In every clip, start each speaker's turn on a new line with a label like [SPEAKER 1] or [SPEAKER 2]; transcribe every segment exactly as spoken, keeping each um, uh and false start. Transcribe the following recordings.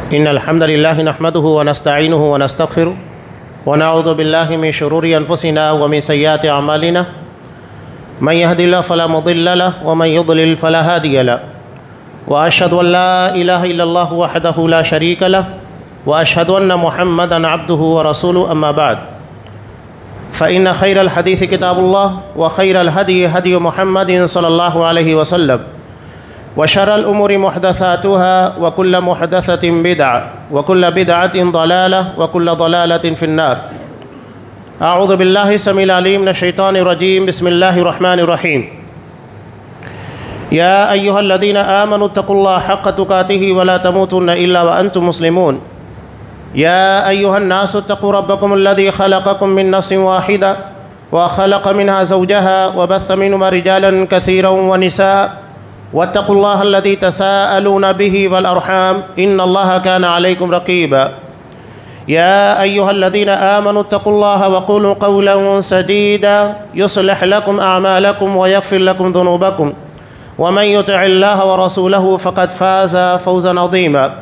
[SPEAKER 1] إن الحمد لله نحمده ونستعينه ونستغفره ونعوذ بالله من شرور أنفسنا ومن سيئات أعمالنا من يهد الله فلا مضل له ومن يضلل فلا هادي له وأشهد أن لا إله إلا الله وحده لا شريك له وأشهد أن محمدا عبده ورسوله أما بعد فإن خير الحديث كتاب الله وخير الهدي هدي محمد صلى الله عليه وسلم وشر الأمور محدثاتها وكل محدثة بدعة وكل بدعة ضلالة وكل ضلالة في النار. أعوذ بالله السميع العليم من الشيطان الرجيم. بسم الله الرحمن الرحيم. يا أيها الذين آمنوا اتقوا الله حق تقاته ولا تموتن إلا وأنتم مسلمون. يا أيها الناس اتقوا ربكم الذي خلقكم من نفس واحدة وخلق منها زوجها وبث منهما رجالا كثيرا ونساء واتقوا الله الذي تساءلون به والأرحام إن الله كان عليكم رقيبا. يا أيها الذين آمنوا اتقوا الله وقولوا قولا سديدا يصلح لكم أعمالكم ويغفر لكم ذنوبكم ومن يطع الله ورسوله فقد فاز فوزا عظيما.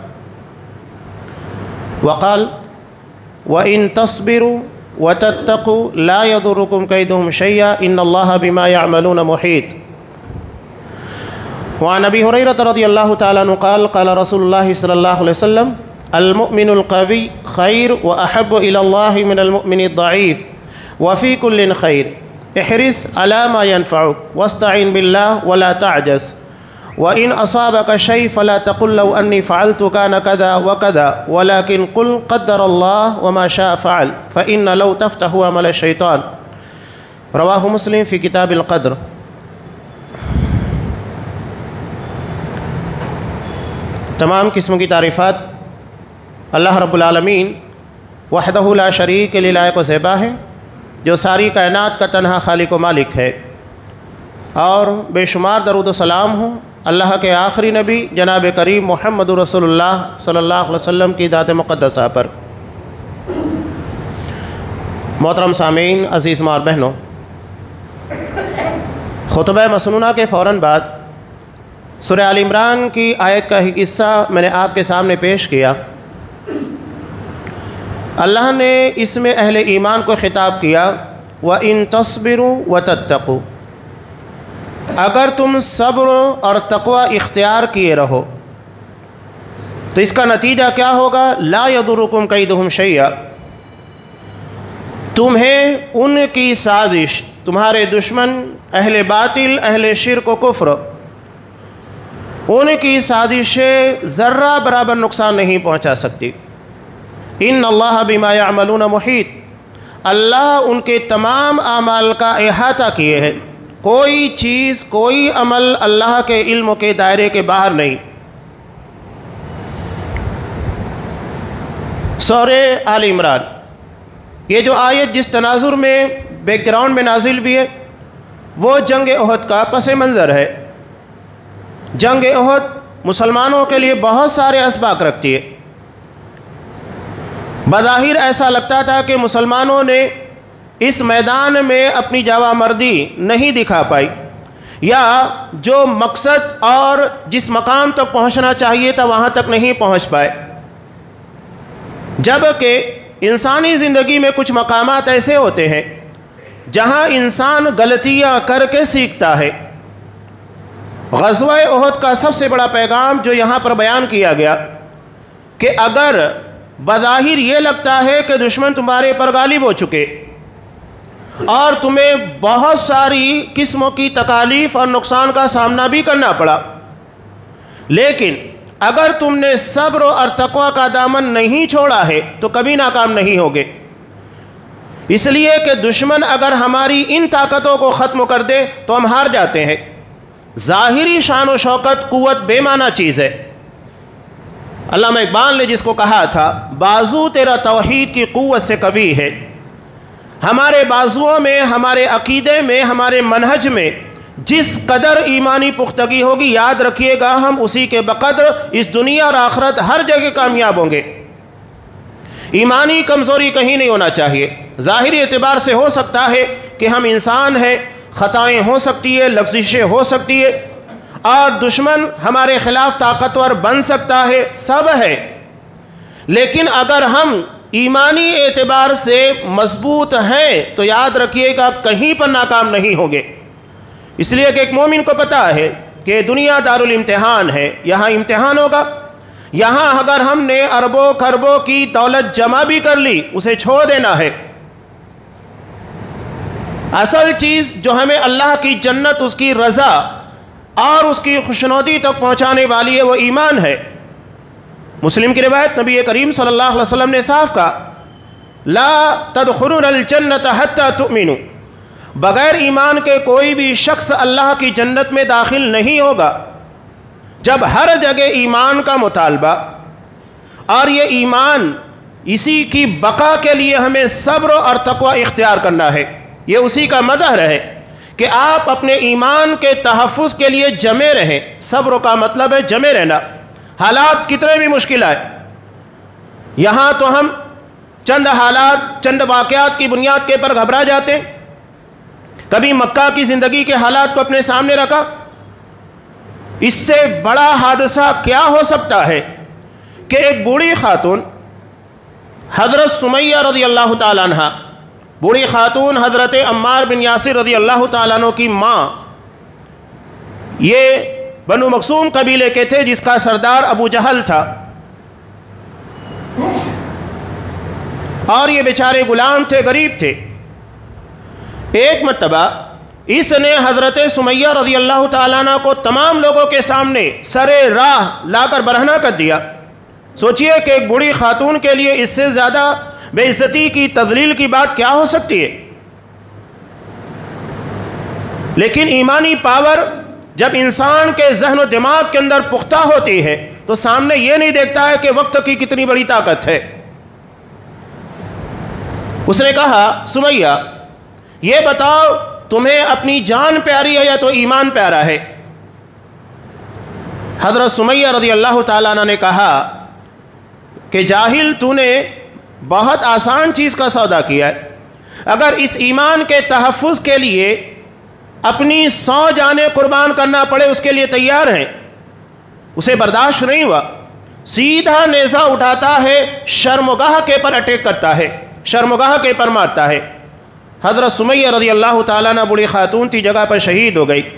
[SPEAKER 1] وقال وإن تصبروا وتتقوا لا يضركم كيدهم شيئا إن الله بما يعملون محيط. وعن أبي هريرة رضي الله تعالى عنه قال قال رسول الله صلى الله عليه وسلم المؤمن القوي خير وأحب إلى الله من المؤمن الضعيف وفي كل خير احرص على ما ينفعك واستعن بالله ولا تعجز وإن أصابك شيء فلا تقل لو أني فعلت كان كذا وكذا ولكن قل قدر الله وما شاء فعل فإن لو تفتح عمل الشيطان. رواه مسلم في كتاب القدر. تمام قسم کی تعریفات اللہ رب العالمین وحدہ لا شریک کے لیے لائق و زیبا ہے، جو ساری کائنات کا تنہا خالق و مالک ہے، اور بے شمار درود و سلام ہوں اللہ کے آخری نبی جناب کریم محمد رسول اللہ صلی اللہ علیہ وسلم کی ذات مقدسہ پر۔ محترم سامعین، عزیز ماں اور بہنوں، خطبہ مسنونہ کے فوراً بعد سورہ آل عمران کی آیت کا ہی قصہ میں نے آپ کے سامنے پیش کیا۔ اللہ نے اس میں اہل ایمان کو خطاب کیا وَإِن تَصْبِرُوا وَتَتَّقُوا، اگر تم صبر اور تقوی اختیار کیے رہو تو اس کا نتیجہ کیا ہوگا؟ لا يضركم كيدهم شيئا، تمہیں ان کی سازش، تمہارے دشمن اہل باطل، اہل شرک و کفر، ان کی سازشیں ذرہ برابر نقصان نہیں پہنچا سکتی۔ ان اللہ بما یعملون محیط، اللہ ان کے تمام اعمال کا احاطہ کیے ہے، کوئی چیز، کوئی عمل اللہ کے علم کے دائرے کے باہر نہیں۔ سورہ آل عمران، یہ جو آیت جس تناظر میں بیک گراؤنڈ میں نازل بھی ہے وہ جنگ احد کا پس منظر ہے۔ جنگ احد مسلمانوں کے لیے بہت سارے اسباق رکھتی ہے۔ بظاہر ایسا لگتا تھا کہ مسلمانوں نے اس میدان میں اپنی جاوا مردی نہیں دکھا پائی، یا جو مقصد اور جس مقام تک پہنچنا چاہیے تھا وہاں تک نہیں پہنچ پائے، جبکہ انسانی زندگی میں کچھ مقامات ایسے ہوتے ہیں جہاں انسان غلطیاں کر کے سیکھتا ہے۔ غزوہ احد کا سب سے بڑا پیغام جو یہاں پر بیان کیا گیا کہ اگر بظاہر یہ لگتا ہے کہ دشمن تمہارے پر غالب ہو چکے اور تمہیں بہت ساری قسموں کی تکالیف اور نقصان کا سامنا بھی کرنا پڑا، لیکن اگر تم نے صبر اور تقوی کا دامن نہیں چھوڑا ہے تو کبھی ناکام نہیں ہوگے۔ اس لیے کہ دشمن اگر ہماری ان طاقتوں کو ختم کر دے تو ہم ہار جاتے ہیں۔ ظاہری شان و شوکت، قوت بے معنی چیز ہے۔ علامہ اقبال نے جس کو کہا تھا بازو تیرا توحید کی قوت سے قوی ہے، ہمارے بازوؤں میں، ہمارے عقیدے میں، ہمارے منہج میں جس قدر ایمانی پختگی ہوگی، یاد رکھیے گا ہم اسی کے بقدر اس دنیا اور آخرت ہر جگہ کامیاب ہوں گے۔ ایمانی کمزوری کہیں نہیں ہونا چاہیے۔ ظاہری اعتبار سے ہو سکتا ہے کہ ہم انسان ہیں، خطائیں ہو سکتی ہے، لغزشیں ہو سکتی ہے، اور دشمن ہمارے خلاف طاقتور بن سکتا ہے، سب ہے، لیکن اگر ہم ایمانی اعتبار سے مضبوط ہیں تو یاد رکھیے گا کہیں پر ناکام نہیں ہوں گے، اس لیے کہ ایک مومن کو پتہ ہے کہ دنیا دارالامتحان ہے، یہاں امتحان ہوگا۔ یہاں اگر ہم نے اربوں خربوں کی دولت جمع بھی کر لی اسے چھوڑ دینا ہے۔ اصل چیز جو ہمیں اللہ کی جنت، اس کی رضا اور اس کی خوشنودی تک پہنچانے والی ہے وہ ایمان ہے۔ مسلم کی روایت، نبی کریم صلی اللہ علیہ وسلم نے صاف کہا، لا تدخلون الجنت حتی تؤمنوا، بغیر ایمان کے کوئی بھی شخص اللہ کی جنت میں داخل نہیں ہوگا۔ جب ہر جگہ ایمان کا مطالبہ، اور یہ ایمان اسی کی بقا کے لیے ہمیں صبر اور تقوی اختیار کرنا ہے، یہ اسی کا مظہر ہے کہ آپ اپنے ایمان کے تحفظ کے لیے جمے رہیں۔ صبر کا مطلب ہے جمے رہنا، حالات کتنے بھی مشکل آئے۔ یہاں تو ہم چند حالات، چند واقعات کی بنیاد کے پر گھبرا جاتے ہیں۔ کبھی مکہ کی زندگی کے حالات کو اپنے سامنے رکھا، اس سے بڑا حادثہ کیا ہو سکتا ہے کہ ایک بوڑھی خاتون حضرت سمیہ رضی اللہ تعالیٰ عنہ، بوڑھی خاتون حضرت عمار بن یاسر رضی اللہ تعالیٰ عنہ کی ماں، یہ بنو مخزوم قبیلے کے تھے جس کا سردار ابو جہل تھا، اور یہ بیچارے غلام تھے، غریب تھے۔ ایک مرتبہ اس نے حضرت سمیہ رضی اللہ تعالیٰ عنہ کو تمام لوگوں کے سامنے سر راہ لا کر برہنہ کر دیا۔ سوچئے کہ ایک بوڑھی خاتون کے لیے اس سے زیادہ بے عزتی کی، تذلیل کی بات کیا ہو سکتی ہے؟ لیکن ایمانی پاور جب انسان کے ذہن و دماغ کے اندر پختہ ہوتی ہے تو سامنے یہ نہیں دیکھتا ہے کہ وقت کی کتنی بڑی طاقت ہے۔ اس نے کہا، سمیہ یہ بتاؤ تمہیں اپنی جان پیاری ہے یا تو ایمان پیارا ہے؟ حضرت سمیہ رضی اللہ تعالیٰ عنہ نے کہا کہ جاہل، تو نے بہت آسان چیز کا سودا کیا ہے۔ اگر اس ایمان کے تحفظ کے لیے اپنی سو جانیں قربان کرنا پڑے اس کے لیے تیار ہیں۔ اسے برداشت نہیں ہوا، سیدھا نیزہ اٹھاتا ہے، شرمگاہ کے پر اٹیک کرتا ہے، شرمگاہ کے پر مارتا ہے۔ حضرت سمیہ رضی اللہ تعالیٰ عنہ بڑی خاتون تھی، جگہ پر شہید ہو گئی۔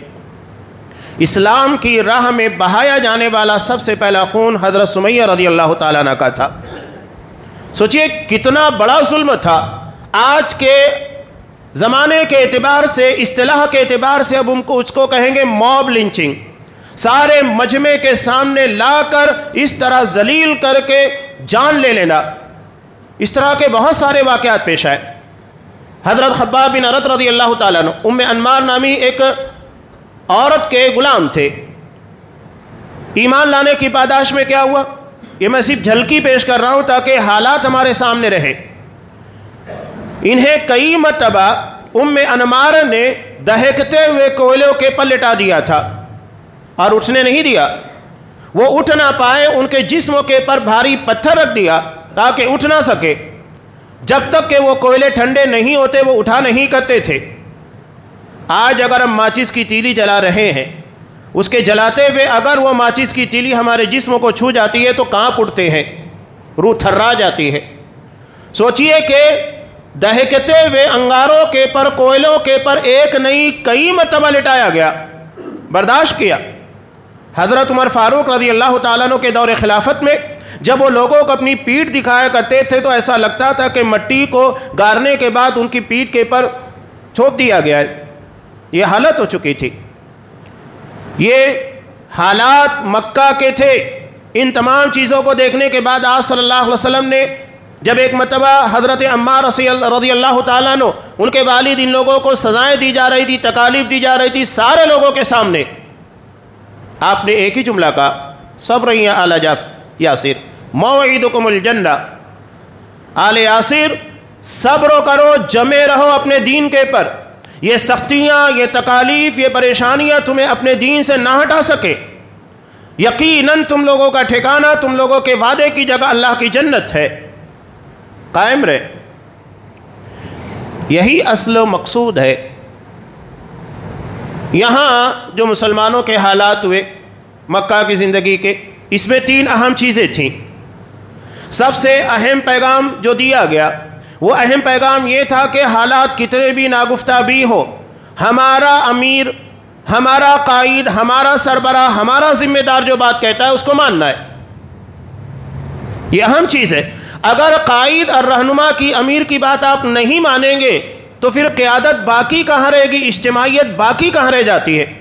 [SPEAKER 1] اسلام کی راہ میں بہایا جانے والا سب سے پہلا خون حضرت سمیہ رضی اللہ تعالیٰ عنہ کا تھا۔ سوچئے کتنا بڑا ظلم تھا۔ آج کے زمانے کے اعتبار سے، اصطلاح کے اعتبار سے اب ان کو اس کو کہیں گے موب لنچنگ، سارے مجمع کے سامنے لا کر اس طرح ذلیل کر کے جان لے لینا۔ اس طرح کے بہت سارے واقعات پیش آئے۔ حضرت خباب بن ارت رضی اللہ تعالیٰ عنہ، ام انمار نامی ایک عورت کے غلام تھے۔ ایمان لانے کی پاداش میں کیا ہوا، یہ میں صرف جھلکی پیش کر رہا ہوں تاکہ حالات ہمارے سامنے رہے۔ انہیں کئی مرتبہ ام انمار نے دہکتے ہوئے کوئلوں کے پر لٹا دیا تھا اور اٹھنے نہیں دیا۔ وہ اٹھ نہ پائے، ان کے جسموں کے پر بھاری پتھر رکھ دیا تاکہ اٹھ نہ سکے۔ جب تک کہ وہ کوئلے ٹھنڈے نہیں ہوتے وہ اٹھا نہیں کرتے تھے۔ آج اگر ہم ماچس کی تیلی جلا رہے ہیں، اس کے جلاتے ہوئے اگر وہ ماچس کی تیلی ہمارے جسموں کو چھو جاتی ہے تو کانپ اٹھتے ہیں، روح تھرا جاتی ہے۔ سوچئے کہ دہکتے ہوئے انگاروں کے پر، کوئلوں کے پر ایک نہیں کئی مرتبہ لٹایا گیا، برداشت کیا۔ حضرت عمر فاروق رضی اللہ تعالیٰ عنہ کے دور خلافت میں جب وہ لوگوں کو اپنی پیٹھ دکھایا کرتے تھے تو ایسا لگتا تھا کہ مٹی کو گارنے کے بعد ان کی پیٹھ کے پر چھوپ دیا گیا ہے۔ یہ حالت ہو چکی تھی۔ یہ حالات مکہ کے تھے۔ ان تمام چیزوں کو دیکھنے کے بعد آپ صلی اللہ علیہ وسلم نے جب ایک مرتبہ حضرت عمار رضی اللہ تعالیٰ عنہ، ان کے والد، ان لوگوں کو سزائیں دی جا رہی تھی، تکالیف دی جا رہی تھی سارے لوگوں کے سامنے، آپ نے ایک ہی جملہ کہا، صبر یا آل یاسر موعدکم الجنہ۔ آل یاسر صبر کرو، جمے رہو اپنے دین کے پر۔ یہ سختیاں، یہ تکالیف، یہ پریشانیاں تمہیں اپنے دین سے نہ ہٹا سکے۔ یقیناً تم لوگوں کا ٹھکانہ، تم لوگوں کے وعدے کی جگہ اللہ کی جنت ہے، قائم رہے۔ یہی اصل و مقصود ہے۔ یہاں جو مسلمانوں کے حالات ہوئے مکہ کی زندگی کے، اس میں تین اہم چیزیں تھیں۔ سب سے اہم پیغام جو دیا گیا وہ اہم پیغام یہ تھا کہ حالات کتنے بھی ناگفتہ بھی ہو، ہمارا امیر، ہمارا قائد، ہمارا سربراہ، ہمارا ذمہ دار جو بات کہتا ہے اس کو ماننا ہے۔ یہ اہم چیز ہے۔ اگر قائد اور رہنما کی، امیر کی بات آپ نہیں مانیں گے تو پھر قیادت باقی کہاں رہے گی، اجتماعیت باقی کہاں رہ جاتی ہے۔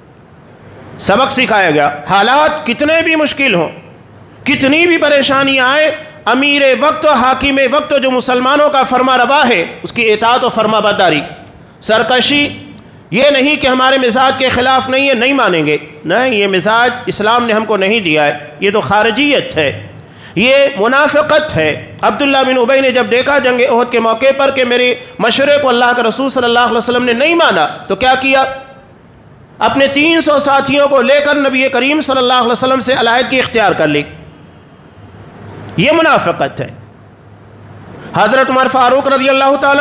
[SPEAKER 1] سبق سکھایا گیا، حالات کتنے بھی مشکل ہوں، کتنی بھی پریشانیاں آئیں، امیر وقت و حاکم وقت جو مسلمانوں کا فرما روا ہے اس کی اطاعت و فرما برداری، سرکشی یہ نہیں کہ ہمارے مزاج کے خلاف نہیں ہے نہیں مانیں گے، نہیں، یہ مزاج اسلام نے ہم کو نہیں دیا ہے، یہ تو خارجیت ہے، یہ منافقت ہے۔ عبداللہ بن ابی نے جب دیکھا جنگ احد کے موقع پر کہ میرے مشورے کو اللہ کے رسول صلی اللہ علیہ وسلم نے نہیں مانا تو کیا کیا، اپنے تین سو ساتھیوں کو لے کر نبی کریم صلی اللہ علیہ وسلم سے علیحدگی اختیار کر لی۔ یہ منافقت ہے۔ حضرت عمر فاروق رضی اللہ تعالیٰ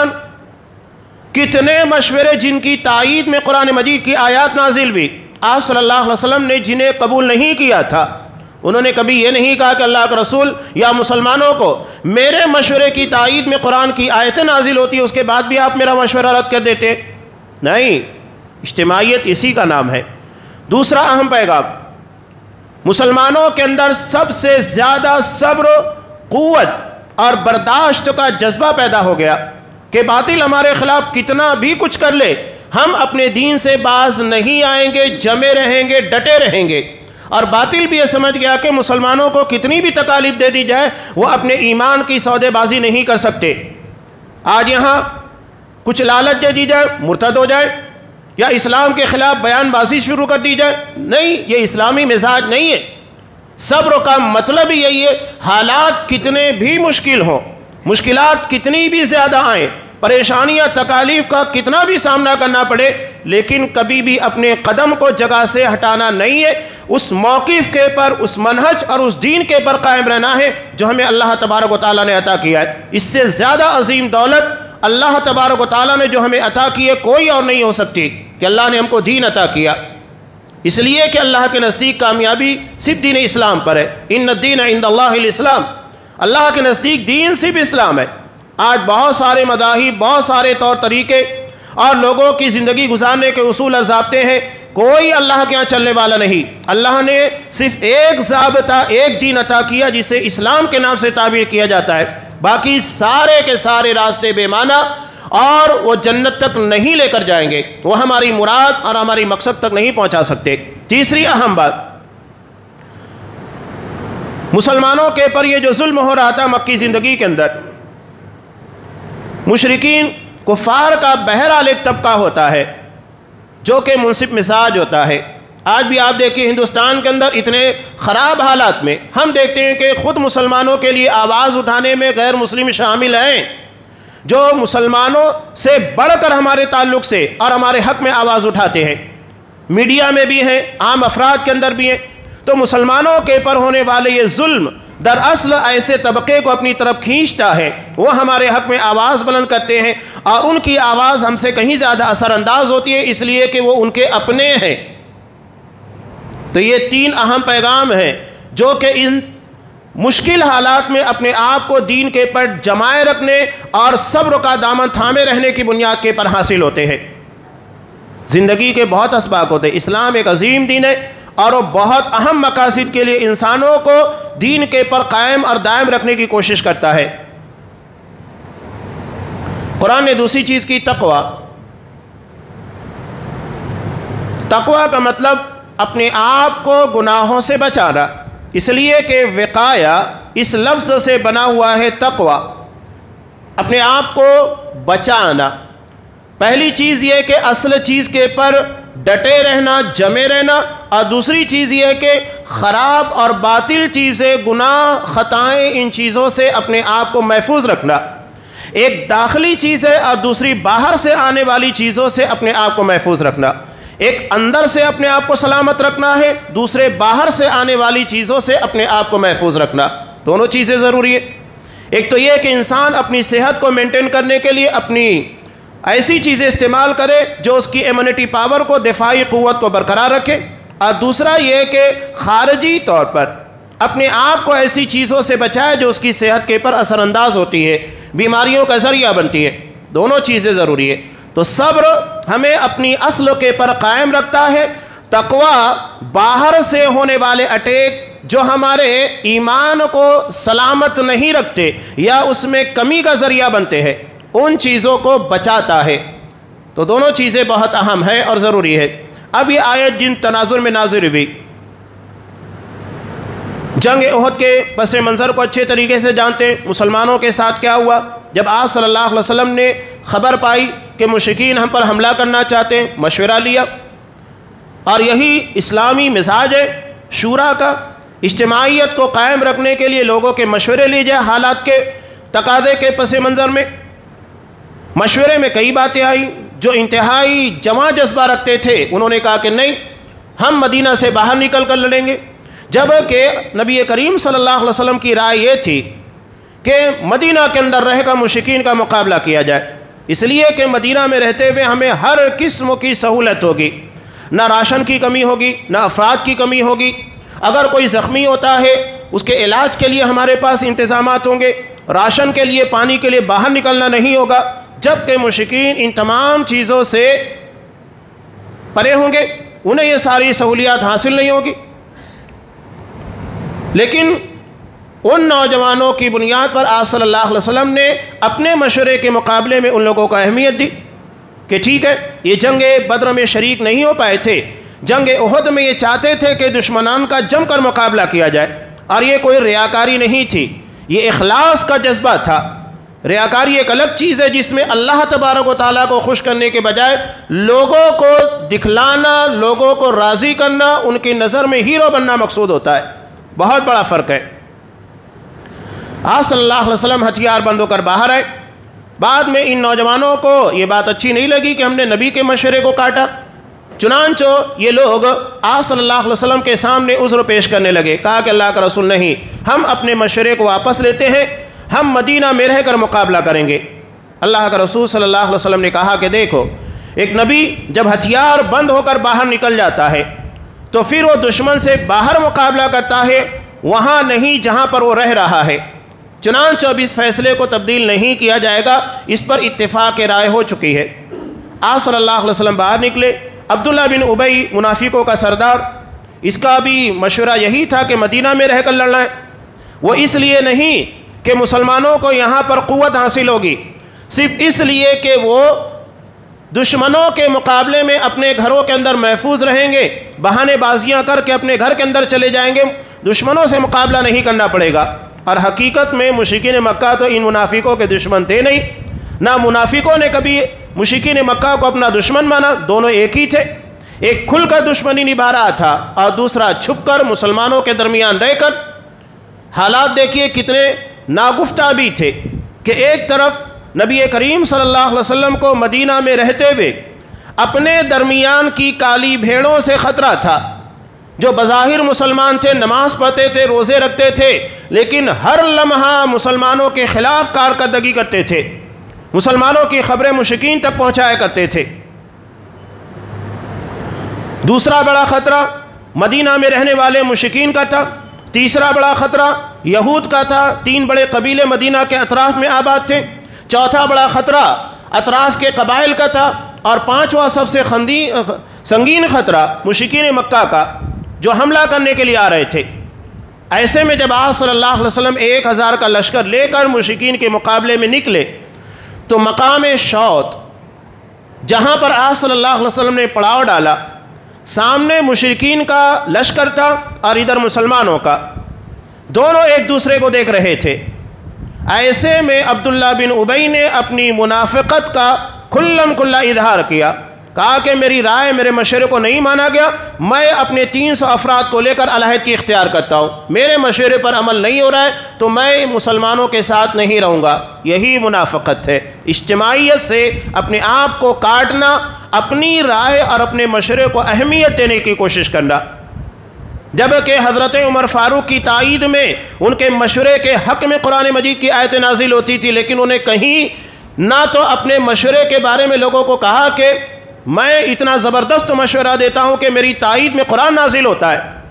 [SPEAKER 1] کتنے مشورے جن کی تائید میں قرآن مجید کی آیات نازل ہوئی، آپ صلی اللہ علیہ وسلم نے جنہیں قبول نہیں کیا تھا، انہوں نے کبھی یہ نہیں کہا کہ اللہ کے رسول یا مسلمانوں کو میرے مشورے کی تائید میں قرآن کی آیتیں نازل ہوتی ہیں اس کے بعد بھی آپ میرا مشورہ رد کر دیتے، نہیں، اجتماعیت اسی کا نام ہے۔ دوسرا اہم پیغام، مسلمانوں کے اندر سب سے زیادہ صبر، قوت اور برداشت کا جذبہ پیدا ہو گیا کہ باطل ہمارے خلاف کتنا بھی کچھ کر لے، ہم اپنے دین سے باز نہیں آئیں گے، جمے رہیں گے، ڈٹے رہیں گے۔ اور باطل بھی یہ سمجھ گیا کہ مسلمانوں کو کتنی بھی تکالیف دے دی جائے وہ اپنے ایمان کی سودے بازی نہیں کر سکتے۔ آج یہاں کچھ لالچ دے دی جائے مرتد ہو جائے، یا اسلام کے خلاف بیان بازی شروع کر دی جائے، نہیں، یہ اسلامی مزاج نہیں ہے۔ صبر کا مطلب ہی یہی ہے، حالات کتنے بھی مشکل ہوں، مشکلات کتنی بھی زیادہ آئیں، پریشانیاں تکالیف کا کتنا بھی سامنا کرنا پڑے، لیکن کبھی بھی اپنے قدم کو جگہ سے ہٹانا نہیں ہے، اس موقف کے پر، اس منہج اور اس دین کے پر قائم رہنا ہے جو ہمیں اللہ تبارک و تعالیٰ نے عطا کیا ہے۔ اس سے زیادہ عظیم دولت اللہ تبارک و تعالیٰ نے جو ہمیں عطا کی ہے کوئی اور نہیں ہو سکتی، کہ اللہ نے ہم کو دین عطا کیا، اس لیے کہ اللہ کے نزدیک کامیابی صرف دین اسلام پر ہے۔ ان الدین عند اللہ الاسلام، اللہ کے نزدیک دین صرف اسلام ہے۔ آج بہت سارے مذاہب، بہت سارے طور طریقے اور لوگوں کی زندگی گزارنے کے اصول اور ضابطے ہیں، کوئی اللہ کے ہاں چلنے والا نہیں۔ اللہ نے صرف ایک ضابطہ، ایک دین عطا کیا جسے اسلام کے نام سے تعبیر کیا جاتا ہے، باقی سارے کے سارے راستے بے معنی اور وہ جنت تک نہیں لے کر جائیں گے، وہ ہماری مراد اور ہماری مقصد تک نہیں پہنچا سکتے۔ تیسری اہم بات، مسلمانوں کے پر یہ جو ظلم ہو رہا تھا مکی زندگی کے اندر، مشرکین کفار کا بہرحال ایک طبقہ ہوتا ہے جو کہ منصف مزاج ہوتا ہے۔ آج بھی آپ دیکھیں ہندوستان کے اندر اتنے خراب حالات میں ہم دیکھتے ہیں کہ خود مسلمانوں کے لیے آواز اٹھانے میں غیر مسلم شامل ہیں، جو مسلمانوں سے بڑھ کر ہمارے تعلق سے اور ہمارے حق میں آواز اٹھاتے ہیں، میڈیا میں بھی ہیں، عام افراد کے اندر بھی ہیں۔ تو مسلمانوں کے پر ہونے والے یہ ظلم دراصل ایسے طبقے کو اپنی طرف کھینچتا ہے، وہ ہمارے حق میں آواز بلند کرتے ہیں اور ان کی آواز ہم سے کہیں زیادہ اثر انداز ہوتی ہے، اس لیے کہ وہ ان کے اپنے ہیں۔ تو یہ تین اہم پیغام ہیں جو کہ ان مشکل حالات میں اپنے آپ کو دین کے پر جمائے رکھنے اور صبر کا دامن تھامے رہنے کی بنیاد کے پر حاصل ہوتے ہیں۔ زندگی کے بہت اسباق ہوتے ہیں، اسلام ایک عظیم دین ہے اور وہ بہت اہم مقاصد کے لیے انسانوں کو دین کے پر قائم اور دائم رکھنے کی کوشش کرتا ہے۔ قرآن نے دوسری چیز کی تقوی۔ تقوی کا مطلب اپنے آپ کو گناہوں سے بچانا، اس لیے کہ وقایا اس لفظ سے بنا ہوا ہے تقوی، اپنے آپ کو بچانا۔ پہلی چیز یہ کہ اصل چیز کے پر ڈٹے رہنا، جمے رہنا، اور دوسری چیز یہ کہ خراب اور باطل چیزیں، گناہ، خطائیں، ان چیزوں سے اپنے آپ کو محفوظ رکھنا۔ ایک داخلی چیز ہے اور دوسری باہر سے آنے والی چیزوں سے اپنے آپ کو محفوظ رکھنا۔ ایک اندر سے اپنے آپ کو سلامت رکھنا ہے، دوسرے باہر سے آنے والی چیزوں سے اپنے آپ کو محفوظ رکھنا، دونوں چیزیں ضروری ہیں۔ ایک تو یہ کہ انسان اپنی صحت کو مینٹین کرنے کے لیے اپنی ایسی چیزیں استعمال کرے جو اس کی امیونٹی پاور کو، دفاعی قوت کو برقرار رکھے، اور دوسرا یہ کہ خارجی طور پر اپنے آپ کو ایسی چیزوں سے بچائے جو اس کی صحت کے پر اثر انداز ہوتی ہے، بیماریوں کا ذریعہ بنتی ہے۔ دونوں چیزیں ضروری ہے۔ تو صبر ہمیں اپنی اصل کے پر قائم رکھتا ہے، تقوی باہر سے ہونے والے اٹیک جو ہمارے ایمان کو سلامت نہیں رکھتے یا اس میں کمی کا ذریعہ بنتے ہیں، ان چیزوں کو بچاتا ہے۔ تو دونوں چیزیں بہت اہم ہیں اور ضروری ہے۔ اب یہ آیت جن تناظر میں نازل ہوئی، جنگ احد کے پس منظر کو اچھے طریقے سے جانتے ہیں۔ مسلمانوں کے ساتھ کیا ہوا؟ جب آپ صلی اللہ علیہ وسلم نے خبر پائی کہ مشرکین ہم پر حملہ کرنا چاہتے ہیں، مشورہ لیا، اور یہی اسلامی مزاج ہے شورا کا، اجتماعیت کو قائم رکھنے کے لیے لوگوں کے مشورے لیے جائے۔ حالات کے تقاضے کے پس منظر میں مشورے میں کئی باتیں آئیں۔ جو انتہائی جمع جذبہ رکھتے تھے انہوں نے کہا کہ نہیں، ہم مدینہ سے باہر نکل کر لڑیں گے، جبکہ نبی کریم صلی اللہ علیہ وسلم کی رائے یہ تھی کہ مدینہ کے اندر رہ کر مشرکین کا مقابلہ کیا جائے، اس لیے کہ مدینہ میں رہتے ہوئے ہمیں ہر قسم کی سہولت ہوگی، نہ راشن کی کمی ہوگی، نہ افراد کی کمی ہوگی، اگر کوئی زخمی ہوتا ہے اس کے علاج کے لیے ہمارے پاس انتظامات ہوں گے، راشن کے لیے، پانی کے لیے باہر نکلنا نہیں ہوگا، جبکہ مشرکین ان تمام چیزوں سے پرے ہوں گے، انہیں یہ ساری سہولیات حاصل نہیں ہوگی۔ لیکن ان نوجوانوں کی بنیاد پر آپ صلی اللہ علیہ وسلم نے اپنے مشورے کے مقابلے میں ان لوگوں کو اہمیت دی کہ ٹھیک ہے، یہ جنگ بدر میں شریک نہیں ہو پائے تھے، جنگ احد میں یہ چاہتے تھے کہ دشمنان کا جم کر مقابلہ کیا جائے، اور یہ کوئی ریاکاری نہیں تھی، یہ اخلاص کا جذبہ تھا۔ ریاکاری ایک الگ چیز ہے جس میں اللہ تبارک و تعالیٰ کو خوش کرنے کے بجائے لوگوں کو دکھلانا، لوگوں کو راضی کرنا، ان کی نظر میں ہیرو بننا مقصود ہوتا ہے۔ بہت بڑا فرق ہے۔ آپ صلی اللہ علیہ وسلم ہتھیار بند ہو کر باہر آئے، بعد میں ان نوجوانوں کو یہ بات اچھی نہیں لگی کہ ہم نے نبی کے مشورے کو کاٹا، چنانچہ یہ لوگ آپ صلی اللہ علیہ وسلم کے سامنے عذر پیش کرنے لگے، کہا کہ اللہ کا رسول نہیں، ہم اپنے مشورے کو واپس لیتے ہیں، ہم مدینہ میں رہ کر مقابلہ کریں گے۔ اللہ کا رسول صلی اللہ علیہ وسلم نے کہا کہ دیکھو، ایک نبی جب ہتھیار بند ہو کر باہر نکل جاتا ہے تو پھر وہ دشمن سے باہر مقابلہ کرتا ہے، وہاں نہیں جہاں پر وہ رہ رہا ہے۔ چنانچہ اب اس فیصلے کو تبدیل نہیں کیا جائے گا، اس پر اتفاق رائے ہو چکی ہے۔ آپ صلی اللہ علیہ وسلم باہر نکلے، عبداللہ بن ابی منافقوں کا سردار، اس کا بھی مشورہ یہی تھا کہ مدینہ میں رہ کر لڑنا ہے۔ وہ اس لیے نہیں کہ مسلمانوں کو یہاں پر قوت حاصل ہوگی، صرف اس لیے کہ وہ دشمنوں کے مقابلے میں اپنے گھروں کے اندر محفوظ رہیں گے، بہانے بازیاں کر کے اپنے گھر کے اندر چلے جائیں گے، دشمنوں سے مقابلہ نہیں کرنا پڑے گا۔ اور حقیقت میں مشرکین مکہ تو ان منافقوں کے دشمن تھے نہیں، نہ منافقوں نے کبھی مشرکین مکہ کو اپنا دشمن مانا، دونوں ایک ہی تھے۔ ایک کھل کر دشمنی نبھا رہا تھا اور دوسرا چھپ کر مسلمانوں کے درمیان رہ کر۔ حالات دیکھیے کتنے ناگفتہ بھی تھے کہ ایک طرف نبی کریم صلی اللہ علیہ وسلم کو مدینہ میں رہتے ہوئے اپنے درمیان کی کالی بھیڑوں سے خطرہ تھا، جو بظاہر مسلمان تھے، نماز پڑھتے تھے، روزے رکھتے تھے، لیکن ہر لمحہ مسلمانوں کے خلاف کارکردگی کرتے تھے، مسلمانوں کی خبریں مشرکین تک پہنچایا کرتے تھے۔ دوسرا بڑا خطرہ مدینہ میں رہنے والے مشرکین کا تھا، تیسرا بڑا خطرہ یہود کا تھا، تین بڑے قبیلے مدینہ کے اطراف میں آباد تھے، چوتھا بڑا خطرہ اطراف کے قبائل کا تھا، اور پانچواں سب سے سنگین خطرہ مشرکین مکہ کا جو حملہ کرنے کے لیے آ رہے تھے۔ ایسے میں جب آپ صلی اللہ علیہ وسلم ایک ہزار کا لشکر لے کر مشرکین کے مقابلے میں نکلے تو مقام شوط جہاں پر آپ صلی اللہ علیہ وسلم نے پڑاؤ ڈالا، سامنے مشرکین کا لشکر تھا اور ادھر مسلمانوں کا، دونوں ایک دوسرے کو دیکھ رہے تھے۔ ایسے میں عبداللہ بن ابی نے اپنی منافقت کا کھلم کھلا اظہار کیا، کہا کہ میری رائے، میرے مشورے کو نہیں مانا گیا، میں اپنے تین سو افراد کو لے کر علیحدگی اختیار کرتا ہوں، میرے مشورے پر عمل نہیں ہو رہا ہے تو میں مسلمانوں کے ساتھ نہیں رہوں گا۔ یہی منافقت ہے، اجتماعیت سے اپنے آپ کو کاٹنا، اپنی رائے اور اپنے مشورے کو اہمیت دینے کی کوشش کرنا۔ جبکہ حضرت عمر فاروق کی تائید میں ان کے مشورے کے حق میں قرآن مجید کی آیت نازل ہوتی تھی، لیکن انہیں کہیں نہ تو اپنے مشورے کے بارے میں لوگوں کو کہا کہ میں اتنا زبردست مشورہ دیتا ہوں کہ میری تائید میں قرآن نازل ہوتا ہے،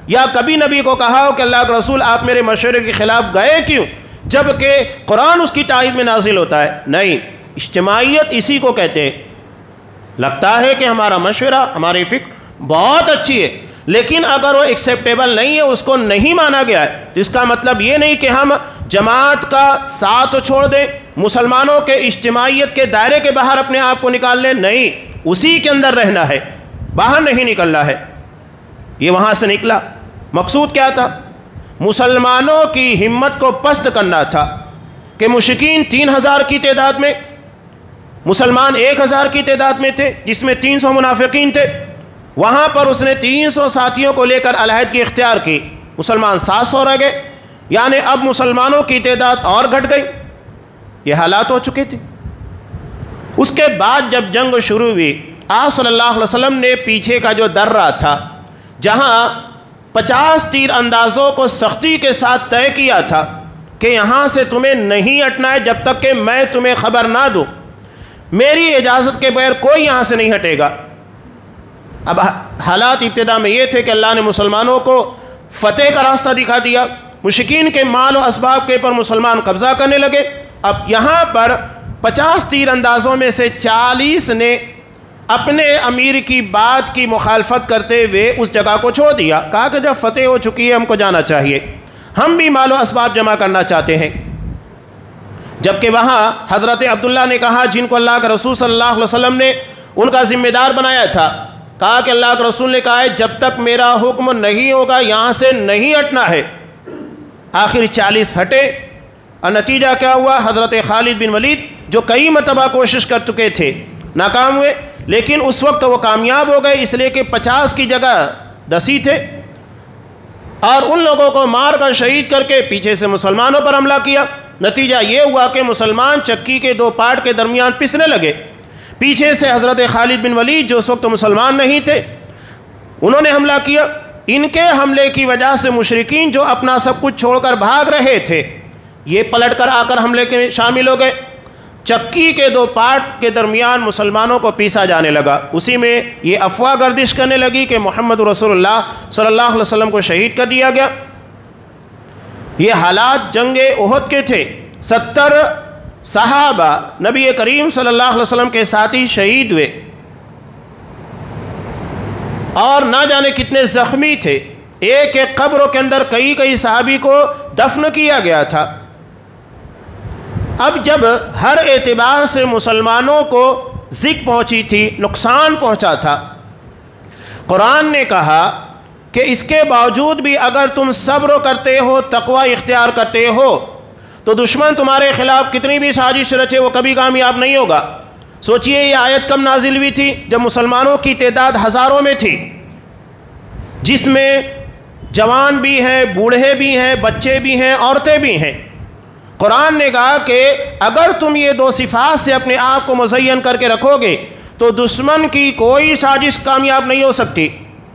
[SPEAKER 1] یا کبھی نبی کو کہا ہو کہ اللہ کے رسول آپ میرے مشورے کے خلاف گئے کیوں، جبکہ قرآن اس کی تائید میں نازل ہوتا ہے؟ نہیں، اجتماعیت اسی کو کہتے ہیں۔ لگتا ہے کہ ہمارا مشورہ، ہماری فکر بہت اچھی ہے، لیکن اگر وہ ایکسیپٹیبل نہیں ہے، اس کو نہیں مانا گیا ہے، تو اس کا مطلب یہ نہیں کہ ہم جماعت کا ساتھ چھوڑ دیں، مسلمانوں کے اجتماعیت کے دائرے کے باہر اپنے آپ کو نکال لیں۔ نہیں، اسی کے اندر رہنا ہے، باہر نہیں نکلنا ہے۔ یہ وہاں سے نکلا، مقصود کیا تھا؟ مسلمانوں کی ہمت کو پست کرنا تھا کہ مشرکین تین ہزار کی تعداد میں، مسلمان ایک ہزار کی تعداد میں تھے، جس میں تین سو منافقین تھے۔ وہاں پر اس نے تین سو ساتھیوں کو لے کر علیحدگی اختیار کی، مسلمان سات سو رہ گئے، یعنی اب مسلمانوں کی تعداد اور گھٹ گئی۔ یہ حالات ہو چکے تھے۔ اس کے بعد جب جنگ شروع ہوئی، آپ صلی اللہ علیہ وسلم نے پیچھے کا جو درہ تھا، جہاں پچاس تیر اندازوں کو سختی کے ساتھ طے کیا تھا کہ یہاں سے تمہیں نہیں ہٹنا ہے جب تک کہ میں تمہیں خبر نہ دوں، میری اجازت کے بغیر کوئی یہاں سے نہیں ہٹے گا۔ اب حالات ابتدا میں یہ تھے کہ اللہ نے مسلمانوں کو فتح کا راستہ دکھا دیا، مشرکین کے مال و اسباب کے پر مسلمان قبضہ کرنے لگے۔ اب یہاں پر پچاس تیر اندازوں میں سے چالیس نے اپنے امیر کی بات کی مخالفت کرتے ہوئے اس جگہ کو چھوڑ دیا، کہا کہ جب فتح ہو چکی ہے ہم کو جانا چاہیے، ہم بھی مال و اسباب جمع کرنا چاہتے ہیں۔ جبکہ وہاں حضرت عبداللہ نے کہا، جن کو اللہ کے رسول صلی اللہ علیہ وسلم نے ان کا ذمہ دار بنایا تھا، کہا کہ اللہ کے رسول نے کہا ہے جب تک میرا حکم نہیں ہوگا یہاں سے نہیں ہٹنا ہے۔ آخر چالیس ہٹے، اور نتیجہ کیا ہوا؟ حضرت خالد بن ولید جو کئی مرتبہ کوشش کر چکے تھے، ناکام ہوئے، لیکن اس وقت وہ کامیاب ہو گئے، اس لیے کہ پچاس کی جگہ دسی تھے، اور ان لوگوں کو مار کر شہید کر کے پیچھے سے مسلمانوں پر حملہ کیا۔ نتیجہ یہ ہوا کہ مسلمان چکی کے دو پارٹ کے درمیان پسنے لگے۔ پیچھے سے حضرت خالد بن ولید جو اس وقت مسلمان نہیں تھے، انہوں نے حملہ کیا۔ ان کے حملے کی وجہ سے مشرکین جو اپنا سب کچھ چھوڑ کر بھاگ رہے تھے، یہ پلٹ کر آ کر حملے کے شامل ہو گئے۔ چکی کے دو پارٹ کے درمیان مسلمانوں کو پیسا جانے لگا۔ اسی میں یہ افواہ گردش کرنے لگی کہ محمد رسول اللہ صلی اللہ علیہ وسلم کو شہید کر دیا گیا۔ یہ حالات جنگ احد کے تھے۔ ستر صحابہ نبی کریم صلی اللہ علیہ وسلم کے ساتھی شہید ہوئے، اور نہ جانے کتنے زخمی تھے۔ ایک ایک قبروں کے اندر کئی کئی صحابی کو دفن کیا گیا تھا۔ اب جب ہر اعتبار سے مسلمانوں کو زک پہنچی تھی، نقصان پہنچا تھا، قرآن نے کہا کہ اس کے باوجود بھی اگر تم صبر کرتے ہو، تقوی اختیار کرتے ہو، تو دشمن تمہارے خلاف کتنی بھی سازش رچے وہ کبھی کامیاب نہیں ہوگا۔ سوچئے یہ آیت کب نازل ہوئی تھی؟ جب مسلمانوں کی تعداد ہزاروں میں تھی، جس میں جوان بھی ہیں، بوڑھے بھی ہیں، بچے بھی ہیں، عورتیں بھی ہیں۔ قرآن نے کہا کہ اگر تم یہ دو صفات سے اپنے آپ کو مزین کر کے رکھو گے تو دشمن کی کوئی سازش کامیاب نہیں ہو سکتی۔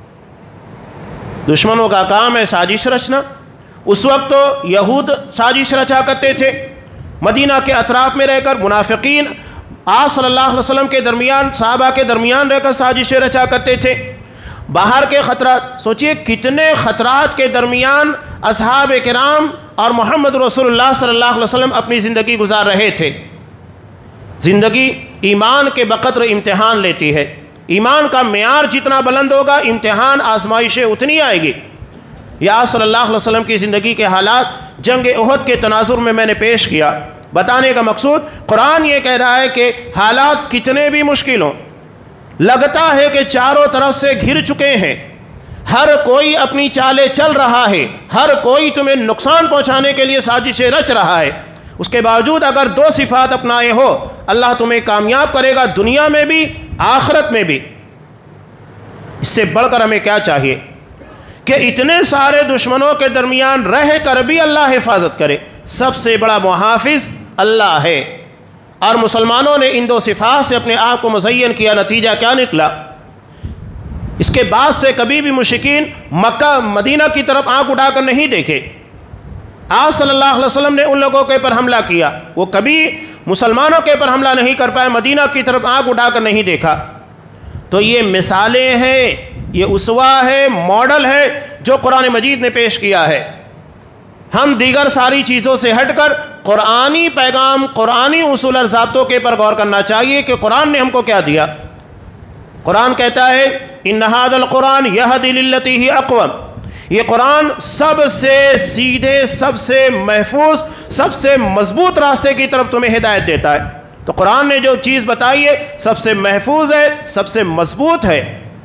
[SPEAKER 1] دشمنوں کا کام ہے سازش رچنا۔ اس وقت تو یہود سازش رچا کرتے تھے، مدینہ کے اطراف میں رہ کر منافقین آپ صلی اللہ علیہ وسلم کے درمیان، صحابہ کے درمیان رہ کر سازشیں رچا کرتے تھے۔ باہر کے خطرات، سوچئے کتنے خطرات کے درمیان اصحاب کرام اور محمد رسول اللہ صلی اللہ علیہ وسلم اپنی زندگی گزار رہے تھے۔ زندگی ایمان کے بقدر امتحان لیتی ہے۔ ایمان کا معیار جتنا بلند ہوگا، امتحان آزمائشیں اتنی آئے گی۔ یا صلی اللہ علیہ وسلم کی زندگی کے حالات جنگ احد کے تناظر میں میں نے پیش کیا۔ بتانے کا مقصود، قرآن یہ کہہ رہا ہے کہ حالات کتنے بھی مشکل ہوں، لگتا ہے کہ چاروں طرف سے گھر چکے ہیں، ہر کوئی اپنی چالیں چل رہا ہے، ہر کوئی تمہیں نقصان پہنچانے کے لیے سازشیں رچ رہا ہے، اس کے باوجود اگر دو صفات اپنائے ہو، اللہ تمہیں کامیاب کرے گا، دنیا میں بھی آخرت میں بھی۔ اس سے بڑھ کر ہمیں کیا چاہیے کہ اتنے سارے دشمنوں کے درمیان رہ کر بھی اللہ حفاظت کرے۔ سب سے بڑا محافظ اللہ ہے، اور مسلمانوں نے ان دو صفات سے اپنے آپ کو مزین کیا۔ نتیجہ کیا نکلا؟ اس کے بعد سے کبھی بھی مشرکین مکہ مدینہ کی طرف آنکھ اٹھا کر نہیں دیکھے۔ آپ صلی اللہ علیہ وسلم نے ان لوگوں کے پر حملہ کیا، وہ کبھی مسلمانوں کے پر حملہ نہیں کر پائے، مدینہ کی طرف آنکھ اٹھا کر نہیں دیکھا۔ تو یہ مثالیں ہیں، یہ اسوہ ہے، ماڈل ہے جو قرآن مجید نے پیش کیا ہے۔ ہم دیگر ساری چیزوں سے ہٹ کر قرآنی پیغام، قرآنی اصول اور ضابطوں کے پر غور کرنا چاہیے کہ قرآن نے ہم کو کیا دیا۔ قرآن کہتا ہے ان ھذا القرآن یہدی للتی ہی اقوم، یہ قرآن سب سے سیدھے، سب سے محفوظ، سب سے مضبوط راستے کی طرف تمہیں ہدایت دیتا ہے۔ تو قرآن نے جو چیز بتائی ہے سب سے محفوظ ہے، سب سے مضبوط ہے۔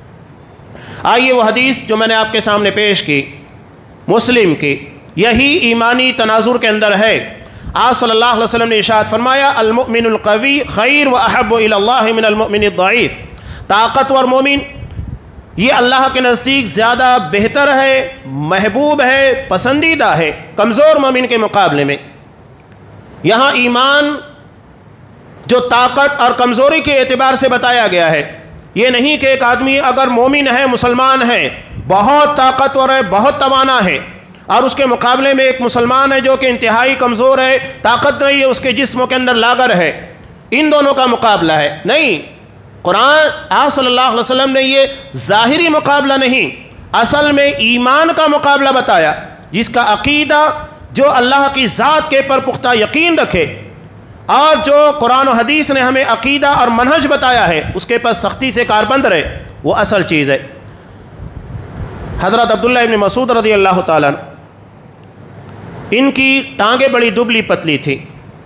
[SPEAKER 1] آئیے وہ حدیث جو میں نے آپ کے سامنے پیش کی مسلم کی، یہی ایمانی تناظر کے اندر ہے۔ آپ صلی اللہ علیہ وسلم نے ارشاد فرمایا المؤمن القوی خیر و احب الی اللہ من المؤمن الضعیف، طاقتور مومن یہ اللہ کے نزدیک زیادہ بہتر ہے، محبوب ہے، پسندیدہ ہے کمزور مومن کے مقابلے میں۔ یہاں ایمان جو طاقت اور کمزوری کے اعتبار سے بتایا گیا ہے، یہ نہیں کہ ایک آدمی اگر مومن ہے، مسلمان ہے، بہت طاقتور ہے، بہت توانا ہے، اور اس کے مقابلے میں ایک مسلمان ہے جو کہ انتہائی کمزور ہے، طاقت نہیں ہے، اس کے جسموں کے اندر لاگر ہے، ان دونوں کا مقابلہ ہے۔ نہیں، قرآن آپ صلی اللہ علیہ وسلم نے یہ ظاہری مقابلہ نہیں، اصل میں ایمان کا مقابلہ بتایا، جس کا عقیدہ جو اللہ کی ذات کے پر پختہ یقین رکھے، اور جو قرآن و حدیث نے ہمیں عقیدہ اور منہج بتایا ہے اس کے پاس سختی سے کاربند رہے، وہ اصل چیز ہے۔ حضرت عبداللہ ابن مسعود رضی اللہ تعالیٰ عنہ، ان کی ٹانگیں بڑی دبلی پتلی تھی،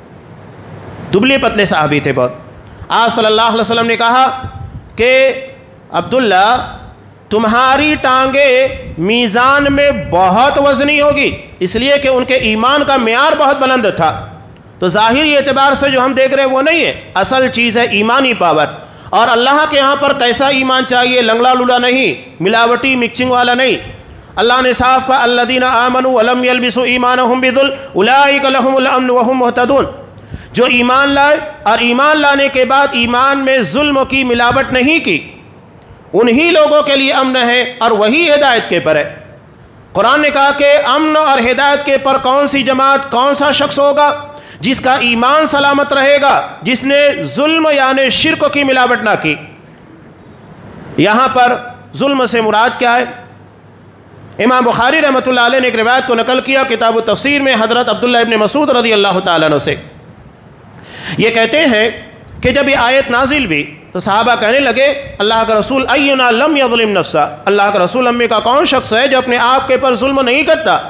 [SPEAKER 1] دبلی پتلے صحابی تھے بہت۔ آپ صلی اللہ علیہ وسلم نے کہا کہ عبداللہ تمہاری ٹانگیں میزان میں بہت وزنی ہوگی، اس لیے کہ ان کے ایمان کا معیار بہت بلند تھا۔ تو ظاہری اعتبار سے جو ہم دیکھ رہے ہیں وہ نہیں ہے، اصل چیز ہے ایمانی پاور۔ اور اللہ کے ہاں پر کیسا ایمان چاہیے؟ لنگڑا لولا نہیں، ملاوٹی مکسنگ والا نہیں۔ اللہ نے صاف کہا الذین آمنوا ولم یلبسوا ایمانہم بظلم اولئک لہم الامن وہم مہتدون، جو ایمان لائے اور ایمان لانے کے بعد ایمان میں ظلم کی ملاوٹ نہیں کی، انہی لوگوں کے لیے امن ہے اور وہی ہدایت کے پر ہے۔ قرآن نے کہا کہ امن اور ہدایت کے پر کون سی جماعت، کون سا شخص ہوگا؟ جس کا ایمان سلامت رہے گا، جس نے ظلم یعنی شرک کی ملاوٹ نہ کی۔ یہاں پر ظلم سے مراد کیا ہے؟ امام بخاری رحمۃ اللہ علیہ نے ایک روایت کو نقل کیا کتاب التفسیر میں حضرت عبداللہ ابن مسعود رضی اللہ تعالیٰ عنہ سے، یہ کہتے ہیں کہ جب یہ آیت نازل ہوئی تو صحابہ کہنے لگے اللہ کا رسول اینا لم یظلم نفسا، اللہ کا رسول ہم میں کا کون شخص ہے جو اپنے آپ کے پر ظلم نہیں کرتا؟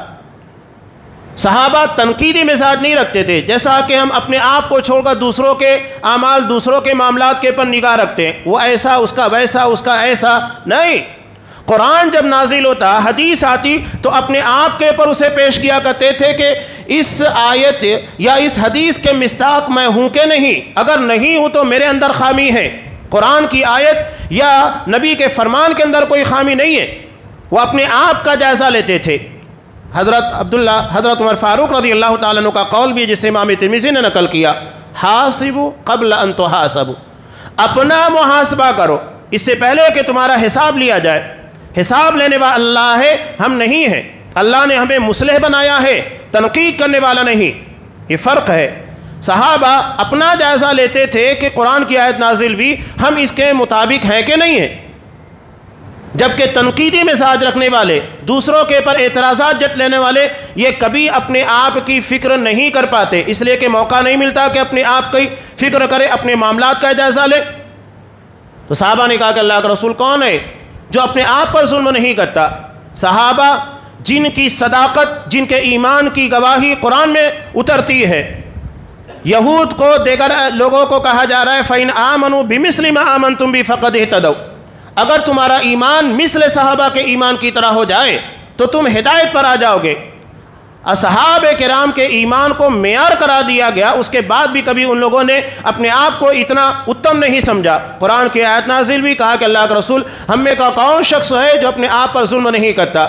[SPEAKER 1] صحابہ تنقیدی مزاج نہیں رکھتے تھے، جیسا کہ ہم اپنے آپ کو چھوڑ کر دوسروں کے اعمال، دوسروں کے معاملات کے پر نگاہ رکھتے ہیں، وہ ایسا، اس کا ویسا، اس کا ایسا نہیں۔ قرآن جب نازل ہوتا، حدیث آتی تو اپنے آپ کے پر اسے پیش کیا کرتے تھے کہ اس آیت یا اس حدیث کے مصداق میں ہوں کہ نہیں، اگر نہیں ہوں تو میرے اندر خامی ہے۔ قرآن کی آیت یا نبی کے فرمان کے اندر کوئی خامی نہیں ہے، وہ اپنے آپ کا جائزہ لیتے تھے۔ حضرت عبداللہ حضرت عمر فاروق رضی اللہ تعالیٰ عنہ کا قول بھی جسے امام ترمذی نے نقل کیا، حاسبوا قبل ان تحاسبوا، اپنا محاسبہ کرو اس سے پہلے کہ تمہارا حساب لیا جائے۔ حساب لینے والا اللہ ہے، ہم نہیں ہیں۔ اللہ نے ہمیں مصلح بنایا ہے، تنقید کرنے والا نہیں، یہ فرق ہے۔ صحابہ اپنا جائزہ لیتے تھے کہ قرآن کی آیت نازل ہوئی، ہم اس کے مطابق ہیں کہ نہیں ہیں، جبکہ تنقیدی مزاج رکھنے والے، دوسروں کے پر اعتراضات جت لینے والے، یہ کبھی اپنے آپ کی فکر نہیں کر پاتے، اس لیے کہ موقع نہیں ملتا کہ اپنے آپ کی فکر کرے، اپنے معاملات کا جائزہ لے۔ تو صحابہ نے کہا کہ اللہ کا رسول کون ہے جو اپنے آپ پر ظلم نہیں کرتا؟ صحابہ جن کی صداقت، جن کے ایمان کی گواہی قرآن میں اترتی ہے۔ یہود کو دیگر لوگوں کو کہا جا رہا ہے فَإِنْ آمَنُوا بِمِثْلِ مَا آمَنْتُمْ بِهِ فَقَدْ اهْتَدَوْا، اگر تمہارا ایمان مثل صحابہ کے ایمان کی طرح ہو جائے تو تم ہدایت پر آ جاؤ گے۔ اصحاب کرام کے ایمان کو معیار قرار دیا گیا، اس کے بعد بھی کبھی ان لوگوں نے اپنے آپ کو اتنا اتم نہیں سمجھا۔ قرآن کی آیت نازل بھی کہا کہ اللہ کا رسول ہم میں کا کون شخص ہے جو اپنے آپ پر ظلم نہیں کرتا،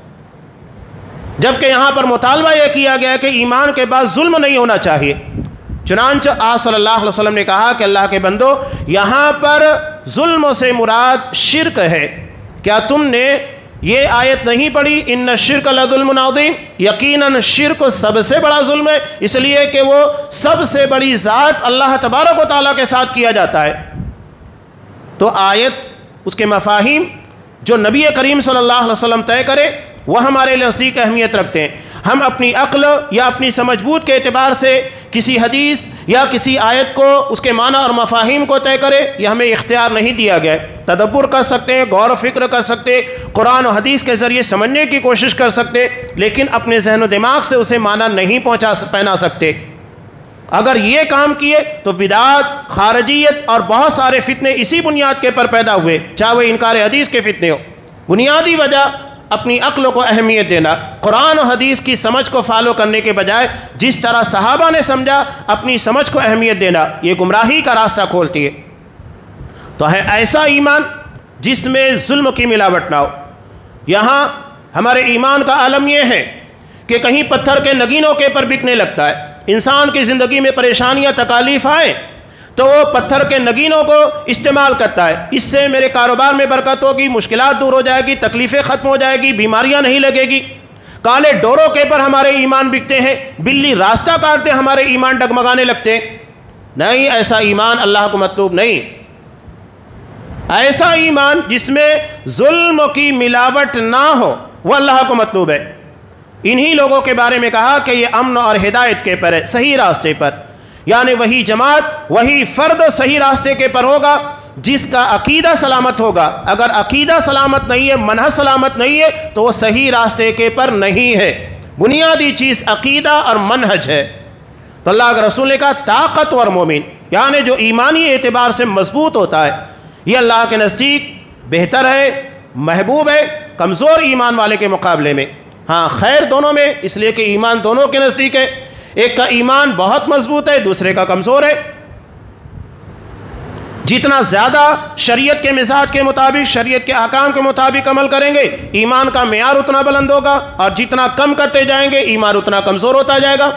[SPEAKER 1] جبکہ یہاں پر مطالبہ یہ کیا گیا کہ ایمان کے بعد ظلم نہیں ہونا چاہیے۔ چنانچہ آپ صلی اللہ علیہ وسلم نے کہا کہ اللہ کے بندو، یہاں پر ظلم سے مراد شرک ہے۔ کیا تم نے یہ آیت نہیں پڑھی ان الشرک لظلم عظیم؟ یقیناً شرک سب سے بڑا ظلم ہے، اس لیے کہ وہ سب سے بڑی ذات اللہ تبارک و تعالیٰ کے ساتھ کیا جاتا ہے۔ تو آیت، اس کے مفاہیم جو نبی کریم صلی اللہ علیہ وسلم طے کرے، وہ ہمارے نزدیک اہمیت رکھتے ہیں۔ ہم اپنی عقل یا اپنی سمجھ بوجھ کے اعتبار سے کسی حدیث یا کسی آیت کو اس کے معنی اور مفاہیم کو طے کرے، یہ ہمیں اختیار نہیں دیا گیا ہے۔ تدبر کر سکتے ہیں، غور و فکر کر سکتے، قرآن و حدیث کے ذریعے سمجھنے کی کوشش کر سکتے، لیکن اپنے ذہن و دماغ سے اسے معنی نہیں پہنچا پہنا سکتے۔ اگر یہ کام کیے تو بدعات، خارجیت اور بہت سارے فتنے اسی بنیاد کے پر پیدا ہوئے، چاہے وہ انکار حدیث کے فتنے ہو۔ بنیادی وجہ اپنی عقل کو اہمیت دینا، قرآن و حدیث کی سمجھ کو فالو کرنے کے بجائے جس طرح صحابہ نے سمجھا اپنی سمجھ کو اہمیت دینا، یہ گمراہی کا راستہ کھولتی ہے۔ تو ہے ایسا ایمان جس میں ظلم کی ملاوٹ نہ ہو۔ یہاں ہمارے ایمان کا عالم یہ ہے کہ کہیں پتھر کے نگینوں کے پر بکنے لگتا ہے، انسان کی زندگی میں پریشانیاں تکالیف آئیں تو وہ پتھر کے نگینوں کو استعمال کرتا ہے، اس سے میرے کاروبار میں برکت ہوگی، مشکلات دور ہو جائے گی، تکلیفیں ختم ہو جائے گی، بیماریاں نہیں لگے گی۔ کالے ڈوروں کے پر ہمارے ایمان بکتے ہیں، بلی راستہ کاٹتے ہمارے ایمان ڈگمگانے لگتے ہیں۔ نہیں، ایسا ایمان اللہ کو مطلوب نہیں۔ ایسا ایمان جس میں ظلم کی ملاوٹ نہ ہو وہ اللہ کو مطلوب ہے۔ انہی لوگوں کے بارے میں کہا کہ یہ امن اور ہدایت کے پر ہے، صحیح راستے پر، یعنی وہی جماعت، وہی فرد صحیح راستے کے پر ہوگا جس کا عقیدہ سلامت ہوگا۔ اگر عقیدہ سلامت نہیں ہے، منہج سلامت نہیں ہے تو وہ صحیح راستے کے پر نہیں ہے۔ بنیادی چیز عقیدہ اور منہج ہے۔ تو اللہ کے رسول نے کہا طاقتور مومن، یعنی جو ایمانی اعتبار سے مضبوط ہوتا ہے، یہ اللہ کے نزدیک بہتر ہے، محبوب ہے کمزور ایمان والے کے مقابلے میں۔ ہاں خیر دونوں میں، اس لیے کہ ایمان دونوں کے نزدیک ہے، ایک کا ایمان بہت مضبوط ہے، دوسرے کا کمزور ہے۔ جتنا زیادہ شریعت کے مزاج کے مطابق، شریعت کے احکام کے مطابق عمل کریں گے، ایمان کا معیار اتنا بلند ہوگا، اور جتنا کم کرتے جائیں گے ایمان اتنا کمزور ہوتا جائے گا۔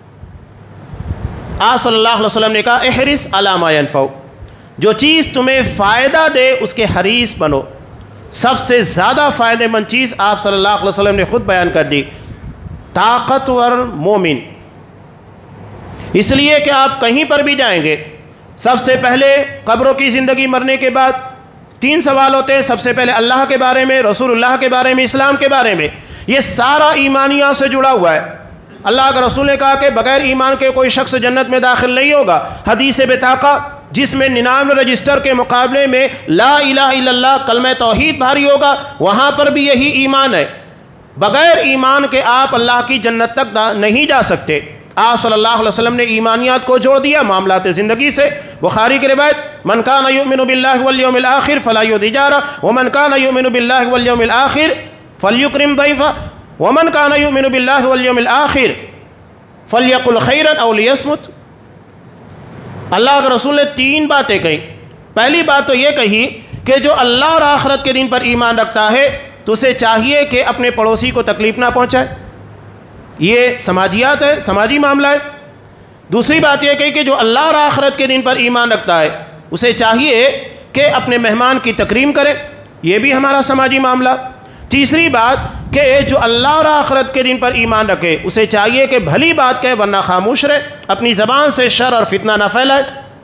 [SPEAKER 1] آپ صلی اللہ علیہ وسلم نے کہا احرص علی ما ینفع، جو چیز تمہیں فائدہ دے اس کے حریص بنو۔ سب سے زیادہ فائدہ مند چیز آپ صلی اللہ علیہ وسلم نے خود بیان کر دی، طاقتور مومن۔ اس لیے کہ آپ کہیں پر بھی جائیں گے، سب سے پہلے قبروں کی زندگی، مرنے کے بعد تین سوال ہوتے ہیں۔ سب سے پہلے اللہ کے بارے میں، رسول اللہ کے بارے میں، اسلام کے بارے میں۔ یہ سارا ایمانیات سے جڑا ہوا ہے۔ اللہ کے رسول نے کہا کہ بغیر ایمان کے کوئی شخص جنت میں داخل نہیں ہوگا۔ حدیث بطاقہ جس میں ننانوے رجسٹر کے مقابلے میں لا الہ الا اللہ کلمہ توحید بھاری ہوگا، وہاں پر بھی یہی ایمان ہے۔ بغیر ایمان کے آپ اللہ کی جنت تک نہیں جا سکتے۔ آپ صلی اللہ علیہ وسلم نے ایمانیات کو جوڑ دیا معاملات زندگی سے۔ بخاری کی روایت، من کان یؤمن باللہ والیوم الآخر فلا یؤذی جارہ ومن کان یؤمن باللہ والیوم الآخر فلیکرم ضیفہ ومن کان یؤمن باللہ والیوم الآخر فلیقل خیرا او لیصمت۔ اللہ کے رسول نے تین باتیں کہیں۔ پہلی بات تو یہ کہی کہ جو اللہ اور آخرت کے دن پر ایمان رکھتا ہے تو اسے چاہیے کہ اپنے پڑوسی کو تکلیف نہ پہنچائے، یہ سماجیات ہے، سماجی معاملہ ہے۔ دوسری بات یہ کہی کہ جو اللہ اور آخرت کے دن پر ایمان رکھتا ہے اسے چاہیے کہ اپنے مہمان کی تکریم کرے، یہ بھی ہمارا سماجی معاملہ۔ تیسری بات کہ جو اللہ اور آخرت کے دن پر ایمان رکھے اسے چاہیے کہ بھلی بات کہے ورنہ خاموش رہے، اپنی زبان سے شر اور فتنہ نہ پھیلائے۔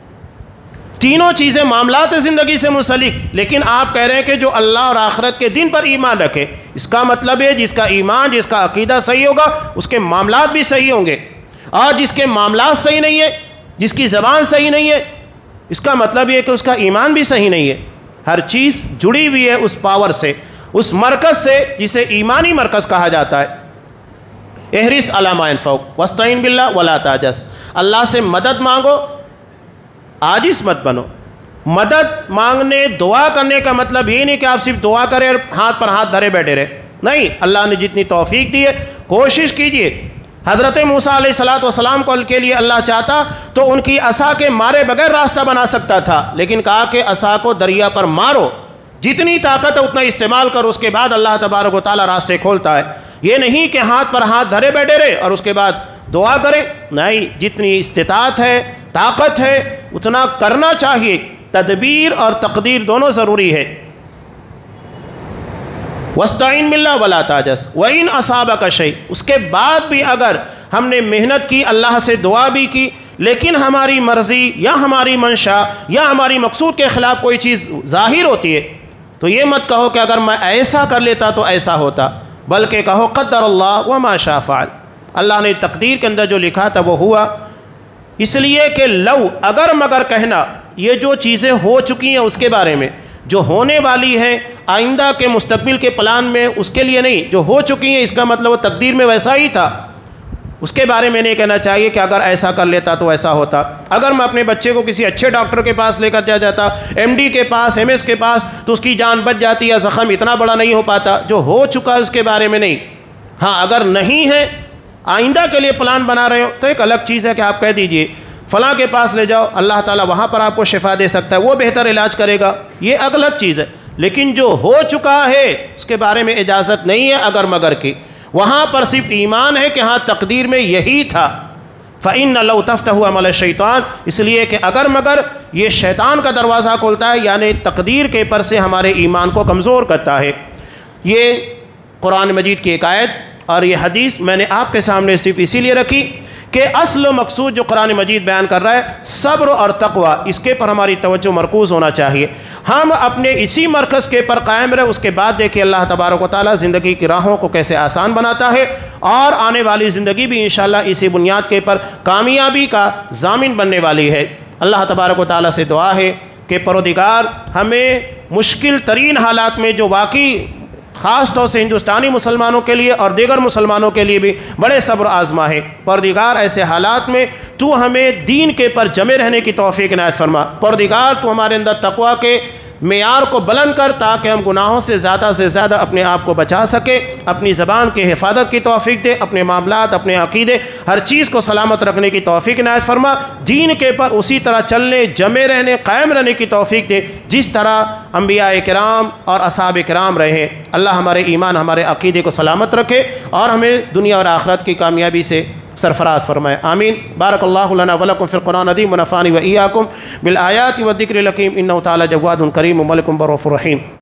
[SPEAKER 1] تینوں چیزیں معاملات زندگی سے منسلک، لیکن آپ کہہ رہے ہیں کہ جو اللہ اور آخرت کے دن پر ایمان رکھے، اس کا مطلب ہے جس کا ایمان، جس کا عقیدہ صحیح ہوگا اس کے معاملات بھی صحیح ہوں گے، اور جس کے معاملات صحیح نہیں ہے، جس کی زبان صحیح نہیں ہے، اس کا مطلب یہ کہ اس کا ایمان بھی صحیح نہیں ہے۔ ہر چیز جڑی ہوئی ہے اس پاور سے، اس مرکز سے جسے ایمانی مرکز کہا جاتا ہے۔ احرص علی ما ینفع واستعین باللہ ولا تعجز، اللہ سے مدد مانگو، عاجز مت بنو۔ مدد مانگنے، دعا کرنے کا مطلب یہ نہیں کہ آپ صرف دعا کریں اور ہاتھ پر ہاتھ دھرے بیٹھے رہے، نہیں، اللہ نے جتنی توفیق دی ہے کوشش کیجئے۔ حضرت موسیٰ علیہ الصلوۃ والسلام کو کے لیے اللہ چاہتا تو ان کی عصا کے مارے بغیر راستہ بنا سکتا تھا، لیکن کہا کہ عصا کو دریا پر مارو، جتنی طاقت ہے اتنا استعمال کرو، اس کے بعد اللہ تبارک و تعالیٰ راستے کھولتا ہے۔ یہ نہیں کہ ہاتھ پر ہاتھ دھرے بیٹھے رہے اور اس کے بعد دعا کریں، نہیں، جتنی استطاعت ہے، طاقت ہے، اتنا کرنا چاہیے۔ تدبیر اور تقدیر دونوں ضروری ہے۔ وَاسْتَعِنْ بِاللَّهِ وَلَا تَعْجَزْ وَإِنْ أَصَابَكَ شَيْءٌ، اس کے بعد بھی اگر ہم نے محنت کی، اللہ سے دعا بھی کی، لیکن ہماری مرضی یا ہماری منشا یا ہماری مقصود کے خلاف کوئی چیز ظاہر ہوتی ہے تو یہ مت کہو کہ اگر میں ایسا کر لیتا تو ایسا ہوتا، بلکہ کہو قدر اللہ وما شاء فعل، اللہ نے تقدیر کے اندر جو لکھا تھا وہ ہوا۔ اس لیے کہ لو اگر مگر کہنا، یہ جو چیزیں ہو چکی ہیں اس کے بارے میں، جو ہونے والی ہیں آئندہ کے مستقبل کے پلان میں اس کے لیے نہیں، جو ہو چکی ہیں اس کا مطلب وہ تقدیر میں ویسا ہی تھا، اس کے بارے میں نہیں کہنا چاہیے کہ اگر ایسا کر لیتا تو ایسا ہوتا۔ اگر میں اپنے بچے کو کسی اچھے ڈاکٹر کے پاس لے کر جا جاتا، ایم ڈی کے پاس، ایم ایس کے پاس، تو اس کی جان بچ جاتی ہے، زخم اتنا بڑا نہیں ہو پاتا۔ جو ہو چکا ہے اس کے بارے میں نہیں۔ ہاں اگر نہیں ہے، آئندہ کے لیے پلان بنا رہے ہو تو ایک الگ چیز ہے کہ آپ کہہ دیجئے فلاں کے پاس لے جاؤ، اللہ تعالیٰ وہاں پر آپ کو شفا دے سکتا ہے، وہ بہتر علاج کرے گا، یہ الگ چیز ہے۔ لیکن جو ہو چکا ہے اس کے بارے میں اجازت نہیں ہے اگر مگر کی، وہاں پر صرف ایمان ہے کہ ہاں تقدیر میں یہی تھا۔ فَإِنَّ لَوْ تَفْتَحُ عَمَلَ الشَّيْطَانِ، اس لیے کہ اگر مگر یہ شیطان کا دروازہ کھولتا ہے، یعنی تقدیر کے پر سے ہمارے ایمان کو کمزور کرتا ہے۔ یہ قرآن مجید کی ایک آیت اور یہ حدیث میں نے آپ کے سامنے صرف اسی لیے رکھی کہ اصل و مقصود جو قرآن مجید بیان کر رہا ہے صبر اور تقوی، اس کے پر ہماری توجہ مرکوز ہونا چاہیے۔ ہم اپنے اسی مرکز کے پر قائم رہے، اس کے بعد دیکھیں اللہ تبارک و تعالیٰ زندگی کی راہوں کو کیسے آسان بناتا ہے، اور آنے والی زندگی بھی انشاءاللہ اسی بنیاد کے پر کامیابی کا ضامن بننے والی ہے۔ اللہ تبارک و تعالیٰ سے دعا ہے کہ پروردگار ہمیں مشکل ترین حالات میں، جو واقعی خاص طور سے ہندوستانی مسلمانوں کے لیے اور دیگر مسلمانوں کے لیے بھی بڑے صبر آزما ہے، پروردگار ایسے حالات میں تو ہمیں دین کے پر جمے رہنے کی توفیق عنایت فرما۔ پروردگار تو ہمارے اندر تقوی کے معیار کو بلند کر تاکہ ہم گناہوں سے زیادہ سے زیادہ اپنے آپ کو بچا سکے، اپنی زبان کی حفاظت کی توفیق دے، اپنے معاملات، اپنے عقیدے، ہر چیز کو سلامت رکھنے کی توفیق عنایت فرما، دین کے پر اسی طرح چلنے، جمے رہنے، قائم رہنے کی توفیق دے جس طرح انبیاء کرام اور اصحاب کرام رہے۔ اللہ ہمارے ایمان، ہمارے عقیدے کو سلامت رکھے اور ہمیں دنیا اور آخرت کی کامیابی سے سرفراز فرمائے، آمین۔ بارک اللہ لنا ولکم فی القرآن العظیم ونفعنی وإیاکم بالآیات والذکر الحکیم، انہ تعالی جواد کریم ملک بر رحیم۔